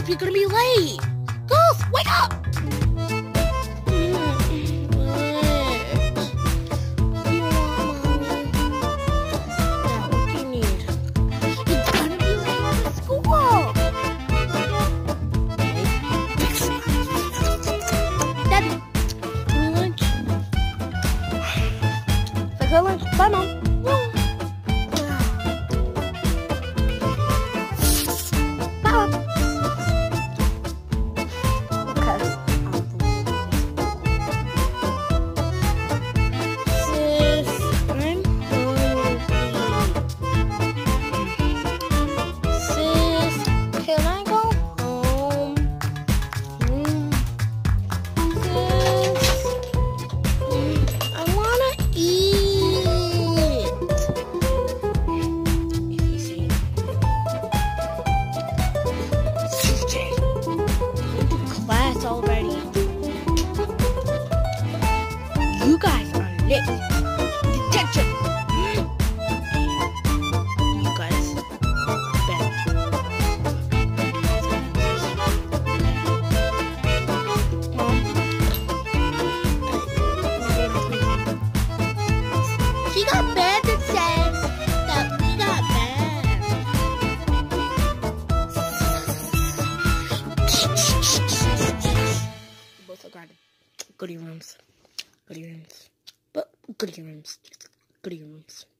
up, you're gonna be late. Girls, wake up! Lunch. Bye, Mom. Bye. Okay. Sis, I'm hungry. Sis, can I go home? Sis, I wanna eat. Already. You guys are lit. Detention. You guys bad. Mom. She got bad that said that we got bad. Go to your rooms. Go to your rooms. Go to your rooms. Go to your rooms.